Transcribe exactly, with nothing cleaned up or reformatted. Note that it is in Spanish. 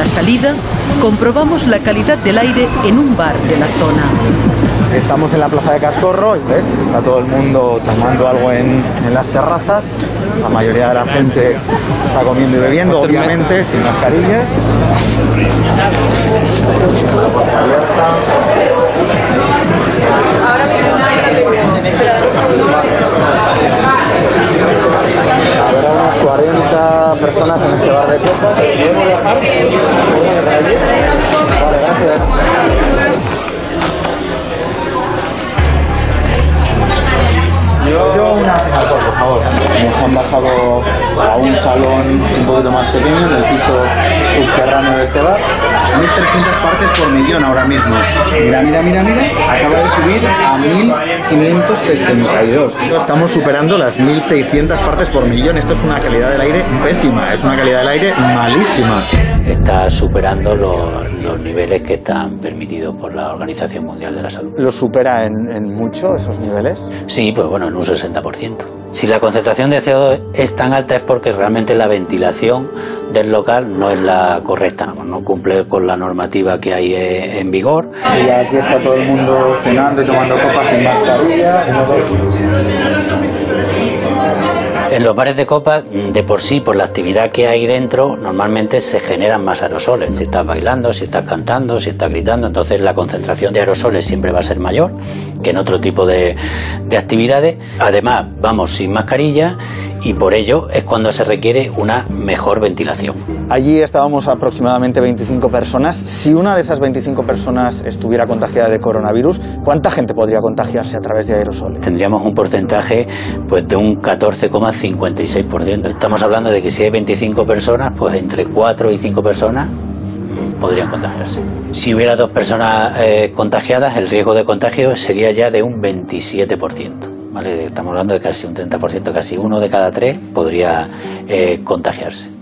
la salida, comprobamos la calidad del aire en un bar de la zona. Estamos en la plaza de Cascorro y ves, está todo el mundo tomando algo en, en las terrazas. La mayoría de la gente está comiendo y bebiendo, obviamente, sin mascarillas. La puerta abierta. Ahora mismo Habrá unas cuarenta personas en este bar de copas. ¿Podemos dejar? ¿Podemos dejar allí? Vale, gracias. Yo una alcohol, por favor. Nos han bajado a un salón un poquito más pequeño, en el piso subterráneo de este bar. mil trescientas partes por millón ahora mismo. Mira, mira, mira, mira. Acaba de subir a mil quinientos sesenta y dos. Estamos superando las mil seiscientas partes por millón. Esto es una calidad del aire pésima. Es una calidad del aire malísima. Está superando los, los niveles que están permitidos por la Organización Mundial de la Salud. ¿Lo supera en, en mucho esos niveles? Sí, pues bueno, en un sesenta por ciento. Si la concentración de C O dos es tan alta es porque realmente la ventilación del local no es la correcta, no cumple con la normativa que hay en vigor. Y aquí está todo el mundo cenando y tomando copas sin mascarilla. En los bares de copas, de por sí, por la actividad que hay dentro, normalmente se generan más aerosoles. Si estás bailando, si estás cantando, si estás gritando, entonces la concentración de aerosoles siempre va a ser mayor que en otro tipo de, de actividades. Además, vamos sin mascarilla y por ello es cuando se requiere una mejor ventilación. Allí estábamos aproximadamente veinticinco personas. Si una de esas veinticinco personas estuviera contagiada de coronavirus, ¿cuánta gente podría contagiarse a través de aerosoles? Tendríamos un porcentaje pues de un catorce coma cincuenta y seis por ciento. Estamos hablando de que si hay veinticinco personas, pues entre cuatro y cinco personas podrían contagiarse. Si hubiera dos personas eh, contagiadas, el riesgo de contagio sería ya de un veintisiete por ciento. ¿Vale? Estamos hablando de casi un treinta por ciento, casi uno de cada tres podría eh, contagiarse.